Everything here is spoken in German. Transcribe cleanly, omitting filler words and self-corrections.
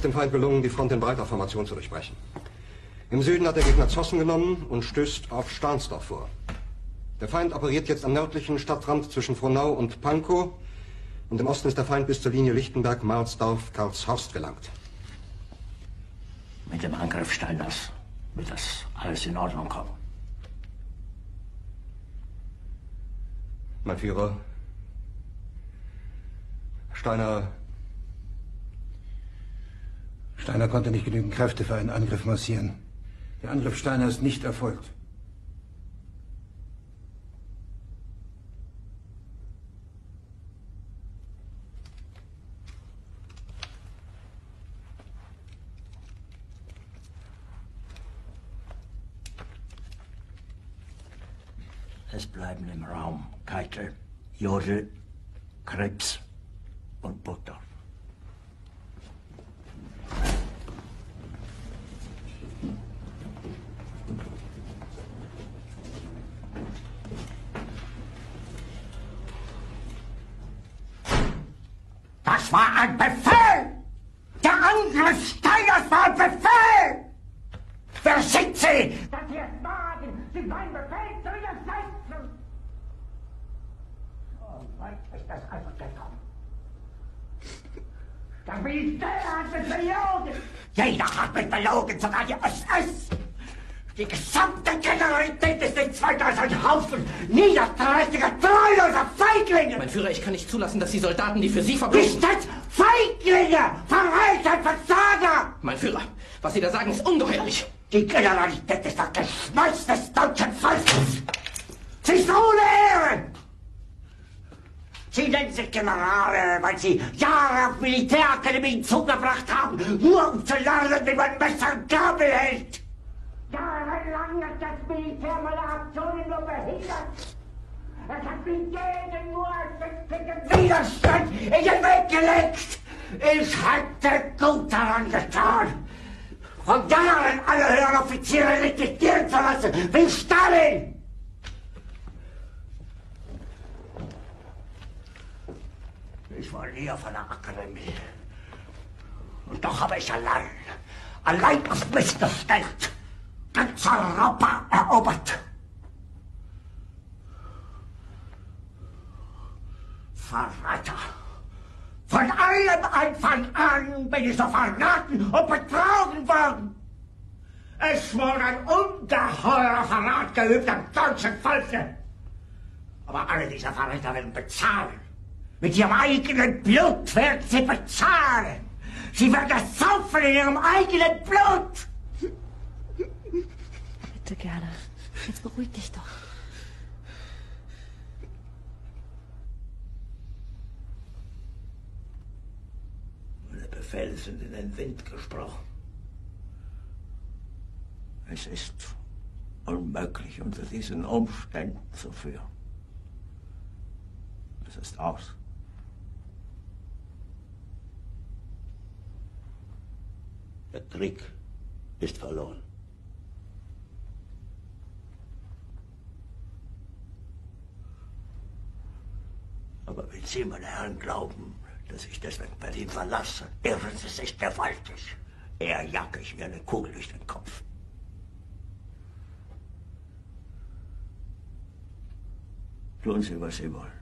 ist dem Feind gelungen, die Front in breiter Formation zu durchbrechen. Im Süden hat der Gegner Zossen genommen und stößt auf Stahnsdorf vor. Der Feind operiert jetzt am nördlichen Stadtrand zwischen Frohnau und Pankow und im Osten ist der Feind bis zur Linie Lichtenberg-Marsdorf-Karlshorst gelangt. Mit dem Angriff Steiners wird das alles in Ordnung kommen. Mein Führer, Steiner konnte nicht genügend Kräfte für einen Angriff massieren. Der Angriff Steiner ist nicht erfolgt. Es bleiben im Raum Keitel, Jodl, Krebs und Butter. Das war ein Befehl! Der Angriff Steiners war ein Befehl! Wer sind Sie? Dass Sie es wagen, sich meinen Befehl zu widersetzen! So weit ist das also gekommen. Das Militär hat mich belogen! Jeder hat mich belogen, sogar die SS! Die gesamte Generalität ist nichts weiter als ein Haufen niederträchtiger, treuloser Feiglinge! Mein Führer, ich kann nicht zulassen, dass die Soldaten, die für Sie verbringen... Nicht als Feiglinge! Verreiter, Versager! Mein Führer, was Sie da sagen, ist ungeheuerlich! Die Generalität ist das Geschmeiß des deutschen Volkes! Sie ist ohne Ehre! Sie nennen sich Generale, weil Sie Jahre auf Militärakademien zugebracht haben, nur um zu lernen, wie man Messer und Gabel hält! Jahrelang hat das Militär meine Aktionen nur behindert. Es hat mich jeden nur erschöpflichen Widerstand in den Weg gelegt. Ich hätte gut daran getan, von Jahren alle höheren Offiziere registrieren zu lassen, wie Stalin. Ich war nie auf einer Akademie. Und doch habe ich allein auf mich gestellt, ganz Europa erobert. Verräter! Von allem Anfang an bin ich so verraten und betrogen worden. Es wurde ein ungeheurer Verrat geübt am deutschen Volke. Aber alle diese Verräter werden bezahlen. Mit ihrem eigenen Blut werden sie bezahlen. Sie werden es saufen in ihrem eigenen Blut. Bitte gerne. Jetzt beruhig dich doch. Meine Befehle sind in den Wind gesprochen. Es ist unmöglich, unter diesen Umständen zu führen. Es ist aus. Der Krieg ist verloren. Aber wenn Sie, meine Herren, glauben, dass ich deswegen Berlin verlasse, irren Sie sich gewaltig. Eher jage ich mir eine Kugel durch den Kopf. Tun Sie, was Sie wollen.